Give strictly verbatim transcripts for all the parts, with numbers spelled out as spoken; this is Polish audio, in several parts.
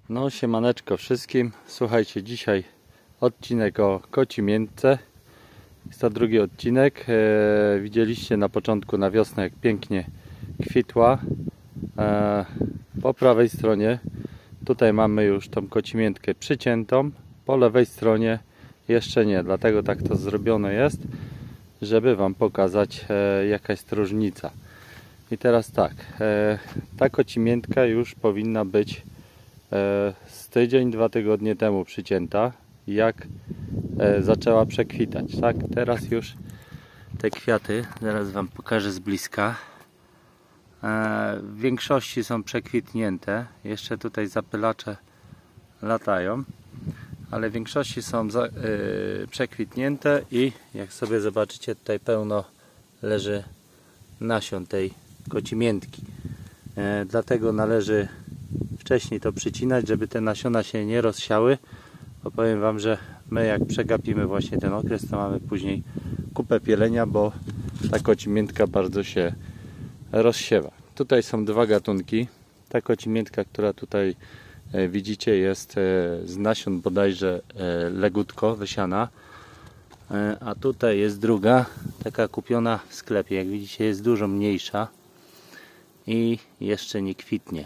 No siemaneczko wszystkim. Słuchajcie, dzisiaj odcinek o kocimiętce. Jest to drugi odcinek. e, Widzieliście na początku, na wiosnę, jak pięknie kwitła. e, Po prawej stronie tutaj mamy już tą kocimiętkę przyciętą. Po lewej stronie jeszcze nie, dlatego tak to zrobione jest, żeby wam pokazać e, jaka jest różnica. I teraz tak, e, ta kocimiętka już powinna być z tydzień, dwa tygodnie temu przycięta, jak e, zaczęła przekwitać. Tak, teraz już te kwiaty, zaraz wam pokażę z bliska, e, w większości są przekwitnięte. Jeszcze tutaj zapylacze latają, ale w większości są za, e, przekwitnięte i jak sobie zobaczycie, tutaj pełno leży nasion tej kocimiętki. E, dlatego należy wcześniej to przycinać, żeby te nasiona się nie rozsiały, bo powiem wam, że my jak przegapimy właśnie ten okres, to mamy później kupę pielenia, bo ta kocimiętka bardzo się rozsiewa. Tutaj są dwa gatunki. Ta kocimiętka, która tutaj e, widzicie, jest e, z nasion bodajże e, legutko wysiana, e, a tutaj jest druga, taka kupiona w sklepie. Jak widzicie, jest dużo mniejsza i jeszcze nie kwitnie.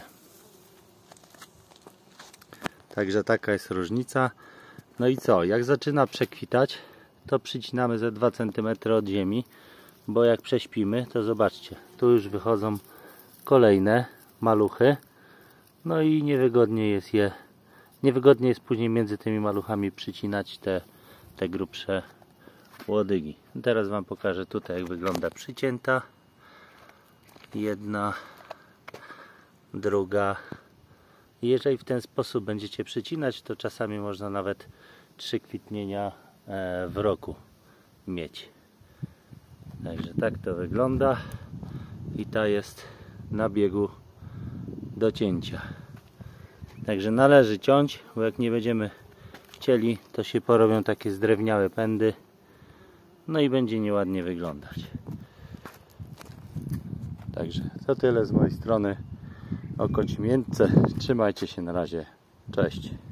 Także taka jest różnica. No i co? Jak zaczyna przekwitać, to przycinamy ze dwa centymetry od ziemi, bo jak prześpimy, to zobaczcie, tu już wychodzą kolejne maluchy. No i niewygodnie jest je, niewygodnie jest później między tymi maluchami przycinać te, te grubsze łodygi. Teraz wam pokażę tutaj, jak wygląda przycięta. Jedna, druga. Jeżeli w ten sposób będziecie przycinać, to czasami można nawet trzy kwitnienia w roku mieć. Także tak to wygląda i ta jest na biegu do cięcia. Także należy ciąć, bo jak nie będziemy cięli, to się porobią takie zdrewniałe pędy, no i będzie nieładnie wyglądać. Także to tyle z mojej strony o kocimiętce. Trzymajcie się, na razie. Cześć.